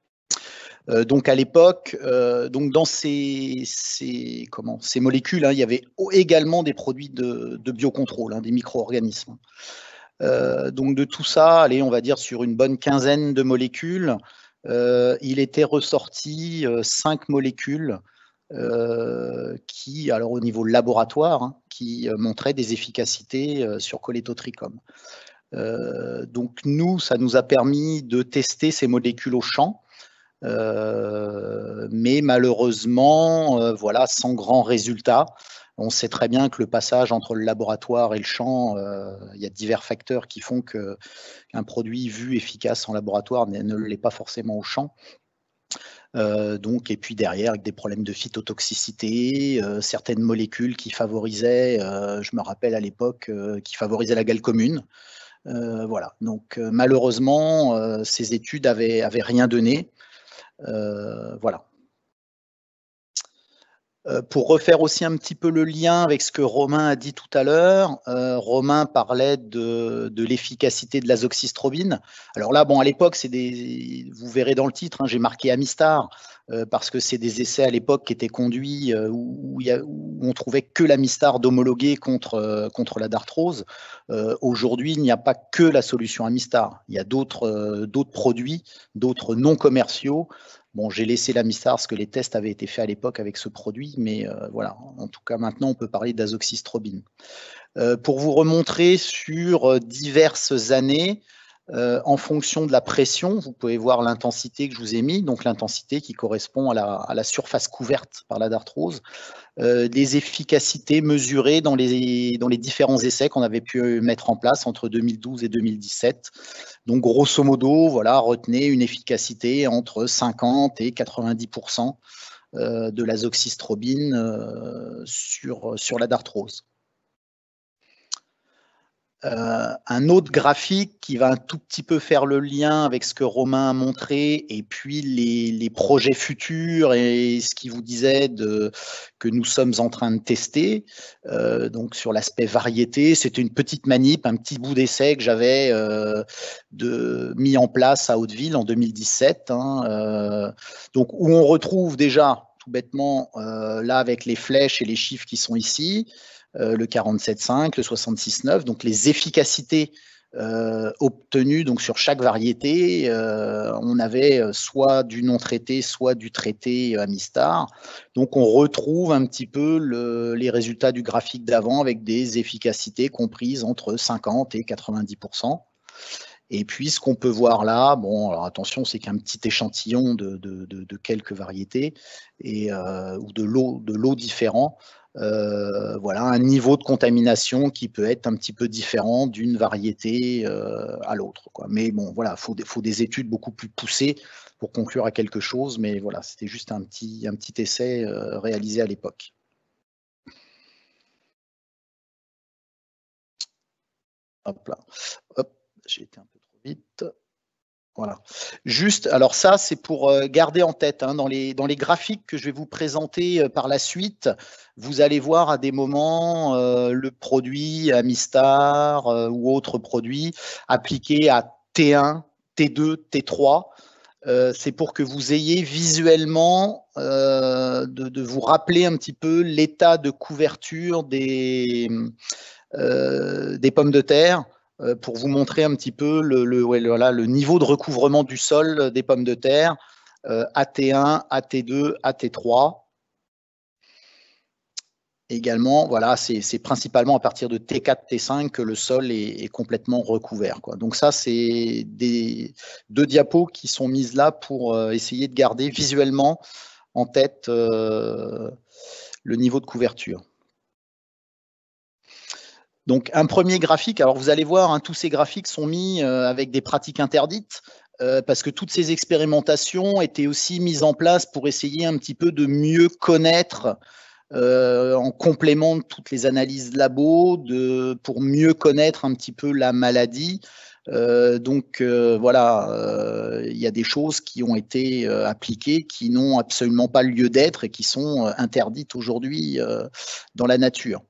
Donc à l'époque, dans ces molécules, il y avait également des produits de biocontrôle, des micro-organismes. Donc de tout ça, allez, on va dire sur une bonne quinzaine de molécules, il était ressorti 5 molécules qui, alors au niveau laboratoire, qui montraient des efficacités sur Colletotrichum. Donc nous, ça nous a permis de tester ces molécules au champ, mais malheureusement, voilà, sans grand résultat. On sait très bien que le passage entre le laboratoire et le champ, il y a divers facteurs qui font qu'un produit vu efficace en laboratoire ne l'est pas forcément au champ. Et puis derrière, avec des problèmes de phytotoxicité, certaines molécules qui favorisaient, je me rappelle à l'époque, qui favorisaient la gale commune. Voilà. Donc malheureusement, ces études avaient rien donné. Voilà. Pour refaire aussi un petit peu le lien avec ce que Romain a dit tout à l'heure, Romain parlait de l'efficacité de l'azoxystrobine. Alors là, bon, à l'époque, vous verrez dans le titre, j'ai marqué Amistar, parce que c'est des essais à l'époque qui étaient conduits où on trouvait que l'Amistar d'homologué contre la darthrose. Aujourd'hui, il n'y a pas que la solution Amistar. Il y a d'autres produits, d'autres non commerciaux, Bon, j'ai laissé l'Amistar parce que les tests avaient été faits à l'époque avec ce produit, mais voilà, en tout cas maintenant on peut parler d'azoxystrobine. Pour vous remontrer sur diverses années, en fonction de la pression, vous pouvez voir l'intensité que je vous ai mis, donc l'intensité qui correspond à la surface couverte par la darthrose, des efficacités mesurées dans les différents essais qu'on avait pu mettre en place entre 2012 et 2017. Donc grosso modo, voilà, retenez une efficacité entre 50 et 90% de l'azoxystrobine sur la darthrose. Un autre graphique qui va un tout petit peu faire le lien avec ce que Romain a montré et puis les projets futurs et ce qu'il vous disait que nous sommes en train de tester. Donc sur l'aspect variété, c'était une petite manip, un petit bout d'essai que j'avais mis en place à Hauteville en 2017. Donc où on retrouve déjà tout bêtement là avec les flèches et les chiffres qui sont ici. Le 47,5, le 66,9, donc les efficacités obtenues donc sur chaque variété, on avait soit du non traité, soit du traité Amistar. Donc on retrouve un petit peu les résultats du graphique d'avant avec des efficacités comprises entre 50 et 90%. Et puis ce qu'on peut voir là, bon, alors attention, c'est qu'un petit échantillon de quelques variétés ou de lots différents. Voilà, un niveau de contamination qui peut être un petit peu différent d'une variété à l'autre. Mais bon, voilà, il faut des études beaucoup plus poussées pour conclure à quelque chose. Mais voilà, c'était juste un petit essai réalisé à l'époque. Hop là. Hop, j'ai été un peu trop vite. Voilà. Juste, alors ça, c'est pour garder en tête, dans les graphiques que je vais vous présenter par la suite, vous allez voir à des moments le produit Amistar ou autre produit appliqué à T1, T2, T3. C'est pour que vous ayez visuellement de vous rappeler un petit peu l'état de couverture des pommes de terre, pour vous montrer un petit peu le niveau de recouvrement du sol des pommes de terre, AT1, AT2, AT3. Également, voilà, c'est principalement à partir de T4, T5 que le sol est complètement recouvert. Donc ça, c'est deux diapos qui sont mises là pour essayer de garder visuellement en tête le niveau de couverture. Donc un premier graphique, alors vous allez voir, tous ces graphiques sont mis avec des pratiques interdites, parce que toutes ces expérimentations étaient aussi mises en place pour essayer un petit peu de mieux connaître, en complément de toutes les analyses labo, pour mieux connaître un petit peu la maladie. Donc voilà, il y a des choses qui ont été appliquées qui n'ont absolument pas lieu d'être et qui sont interdites aujourd'hui dans la nature.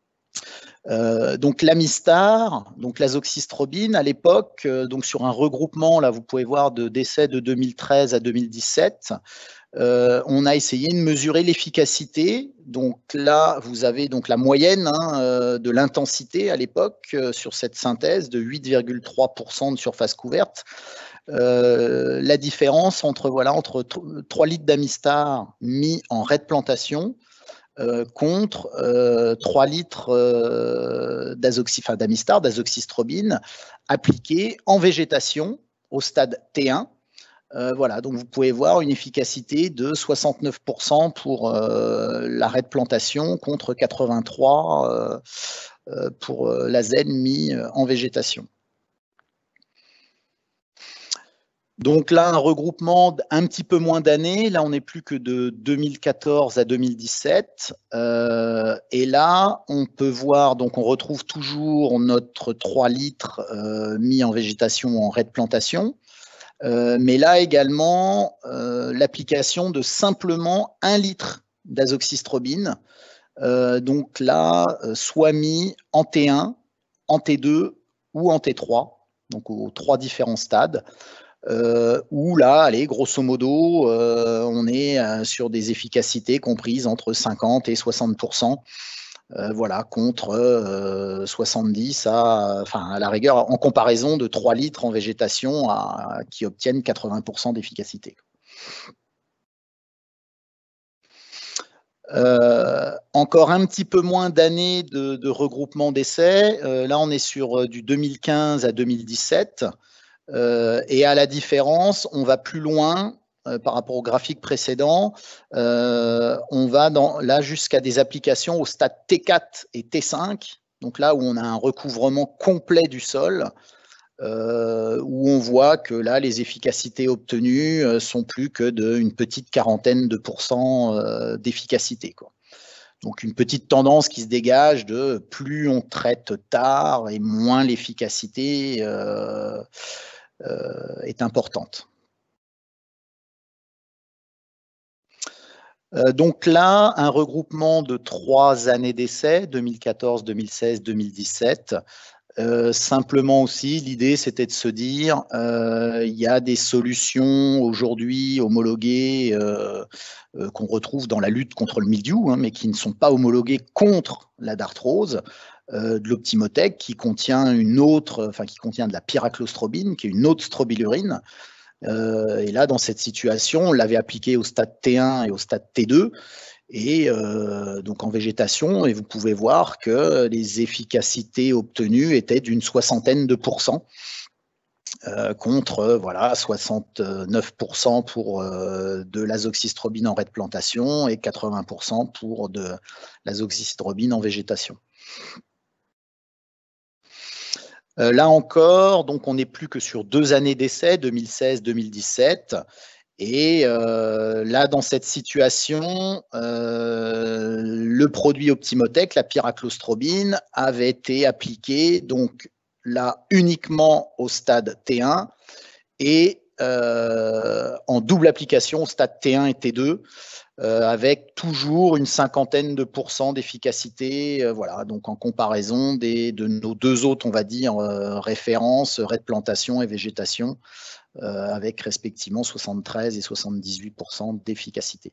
Donc l'Amistar, donc l'azoxystrobine à l'époque, donc sur un regroupement, là vous pouvez voir d'essais de 2013 à 2017, on a essayé de mesurer l'efficacité. Donc là vous avez donc la moyenne de l'intensité à l'époque sur cette synthèse de 8,3% de surface couverte. La différence entre 3 litres d'Amistar mis en raie de plantation contre 3 litres d'Amistar, d'azoxystrobine, appliquée en végétation au stade T1. Voilà, donc vous pouvez voir une efficacité de 69% pour l'arrêt de plantation contre 83% pour l'azen mis en végétation. Donc là, un regroupement d'un petit peu moins d'années. Là, on n'est plus que de 2014 à 2017. Et là, on peut voir, donc on retrouve toujours notre 3 litres mis en végétation en raie de plantation. Mais là également, l'application de simplement 1 litre d'azoxystrobine. Donc là, soit mis en T1, en T2 ou en T3, donc aux 3 différents stades. Où là, allez, grosso modo, on est sur des efficacités comprises entre 50 et 60%, voilà, contre 70 à la rigueur, en comparaison de 3 litres en végétation qui obtiennent 80% d'efficacité. Encore un petit peu moins d'années de regroupement d'essais. Là, on est sur du 2015 à 2017. Et à la différence, on va plus loin par rapport au graphique précédent. On va là jusqu'à des applications au stade T4 et T5. Donc là où on a un recouvrement complet du sol, où on voit que là, les efficacités obtenues sont plus que d'une petite quarantaine de % d'efficacité, quoi. Donc une petite tendance qui se dégage de plus on traite tard et moins l'efficacité est importante. Donc là, un regroupement de 3 années d'essai, 2014, 2016, 2017. Simplement aussi, l'idée, c'était de se dire, il y a des solutions aujourd'hui homologuées qu'on retrouve dans la lutte contre le mildiou, mais qui ne sont pas homologuées contre la darthrose, de l'Optimotec, qui contient qui contient de la pyraclostrobine, qui est une autre strobilurine. Et là, dans cette situation, on l'avait appliqué au stade T1 et au stade T2. Et donc en végétation, et vous pouvez voir que les efficacités obtenues étaient d'une 60aine de %, contre 69% pour de l'azoxystrobine en raie de plantation et 80% pour de l'azoxystrobine en végétation. Là encore, donc on n'est plus que sur 2 années d'essai, 2016-2017. Et là, dans cette situation, le produit Optimotec, la pyraclostrobine, avait été appliqué donc là uniquement au stade T1 et en double application au stade T1 et T2, avec toujours une 50aine de % d'efficacité. Voilà, donc en comparaison de nos 2 autres, on va dire, références, raie de plantation et végétation, avec respectivement 73 et 78% d'efficacité.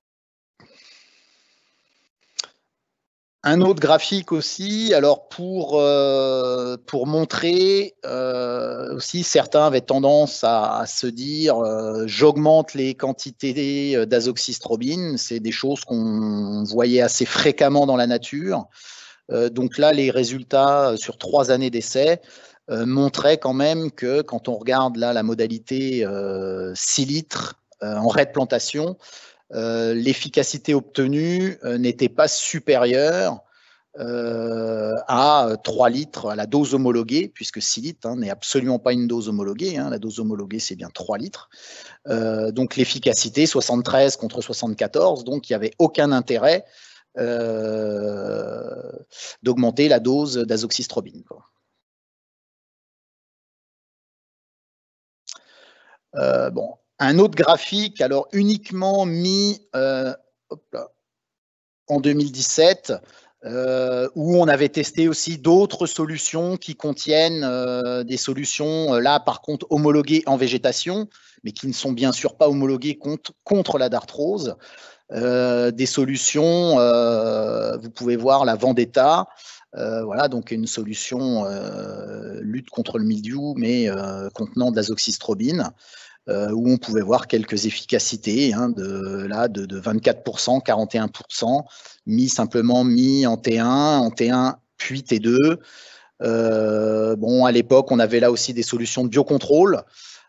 Un autre graphique aussi, alors pour montrer aussi, certains avaient tendance à se dire j'augmente les quantités d'azoxystrobine, c'est des choses qu'on voyait assez fréquemment dans la nature. Donc là, les résultats sur 3 années d'essai montrait quand même que quand on regarde là la modalité 6 litres en raie de plantation, l'efficacité obtenue n'était pas supérieure à 3 litres à la dose homologuée, puisque 6 litres n'est absolument pas une dose homologuée, la dose homologuée c'est bien 3 litres. Donc l'efficacité 73 contre 74, donc il n'y avait aucun intérêt d'augmenter la dose d'azoxystrobine, quoi. Bon, un autre graphique, alors uniquement mis en 2017, où on avait testé aussi d'autres solutions qui contiennent des solutions, là par contre homologuées en végétation, mais qui ne sont bien sûr pas homologuées contre la darthrose. Des solutions, vous pouvez voir la Vendetta, voilà, donc une solution lutte contre le mildiou, mais contenant de l'azoxystrobine, où on pouvait voir quelques efficacités de 24%, 41%, simplement mis en T1 puis T2. Bon, à l'époque, on avait là aussi des solutions de biocontrôle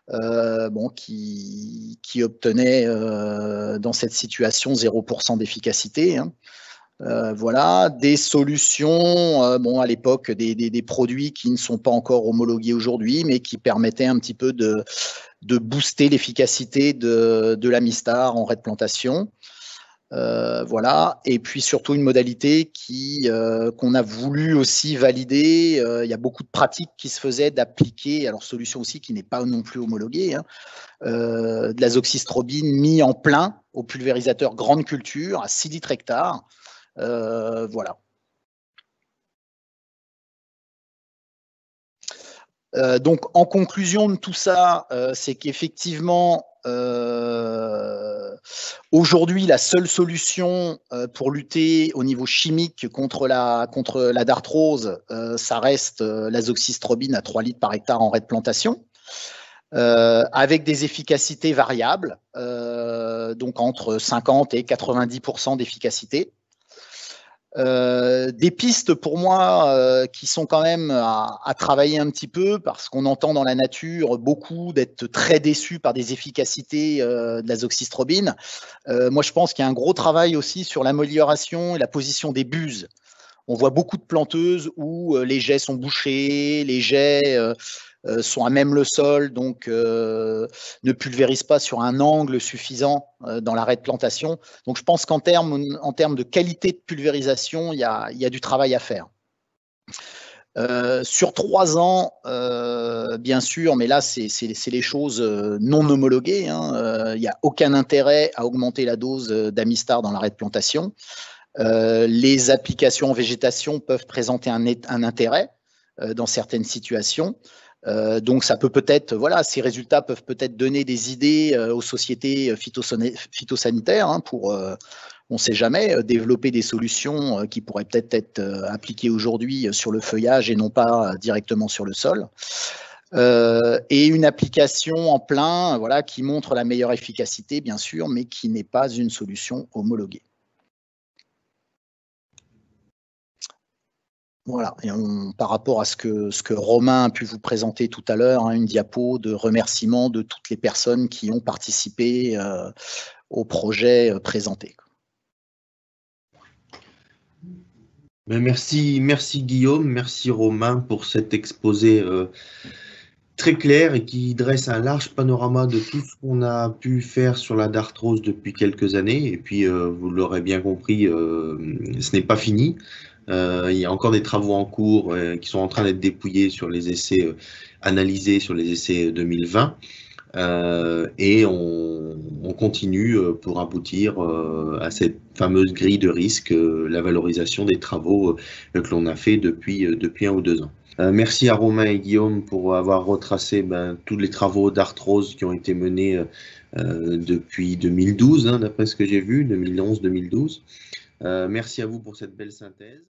qui obtenaient dans cette situation 0% d'efficacité. Voilà, des solutions, à l'époque, des produits qui ne sont pas encore homologués aujourd'hui, mais qui permettaient un petit peu de booster l'efficacité de l'Amistar en raie de plantation. Voilà, et puis surtout une modalité qu'on a voulu aussi valider. Il y a beaucoup de pratiques qui se faisaient d'appliquer, alors solution aussi qui n'est pas non plus homologuée, de l'azoxystrobine mis en plein au pulvérisateur grande culture à 6 litres hectare. Voilà. Donc, en conclusion de tout ça, c'est qu'effectivement, aujourd'hui, la seule solution pour lutter au niveau chimique contre la darthrose, ça reste l'azoxystrobine à 3 litres par hectare en raie de plantation. Avec des efficacités variables. donc entre 50 et 90% d'efficacité. Des pistes pour moi qui sont quand même à travailler un petit peu, parce qu'on entend dans la nature beaucoup d'être très déçus par des efficacités de l'azoxystrobine. Moi, je pense qu'il y a un gros travail aussi sur l'amélioration et la position des buses. On voit beaucoup de planteuses où les jets sont bouchés, les jets sont à même le sol, donc ne pulvérisent pas sur un angle suffisant dans l'arrêt de plantation. Donc je pense qu'en termes de qualité de pulvérisation, il y a du travail à faire. Sur 3 ans, bien sûr, mais là, c'est les choses non homologuées. Il n'y a aucun intérêt à augmenter la dose d'Amistar dans l'arrêt de plantation. Les applications en végétation peuvent présenter un intérêt dans certaines situations. Donc ça peut-être, voilà, ces résultats peuvent peut-être donner des idées aux sociétés phytosanitaires pour, on ne sait jamais, développer des solutions qui pourraient peut-être être appliquées aujourd'hui sur le feuillage et non pas directement sur le sol. Et une application en plein, voilà, qui montre la meilleure efficacité, bien sûr, mais qui n'est pas une solution homologuée. Voilà, et par rapport à ce que Romain a pu vous présenter tout à l'heure, une diapo de remerciement de toutes les personnes qui ont participé au projet présenté. Merci Guillaume, merci Romain pour cet exposé très clair et qui dresse un large panorama de tout ce qu'on a pu faire sur la darthrose depuis quelques années. Et puis, vous l'aurez bien compris, ce n'est pas fini. Il y a encore des travaux en cours qui sont en train d'être dépouillés sur les essais analysés sur les essais 2020 et on continue pour aboutir à cette fameuse grille de risque, la valorisation des travaux que l'on a fait depuis 1 ou 2 ans. Merci à Romain et Guillaume pour avoir retracé tous les travaux d'arthrose qui ont été menés depuis 2012, d'après ce que j'ai vu, 2011-2012. Merci à vous pour cette belle synthèse.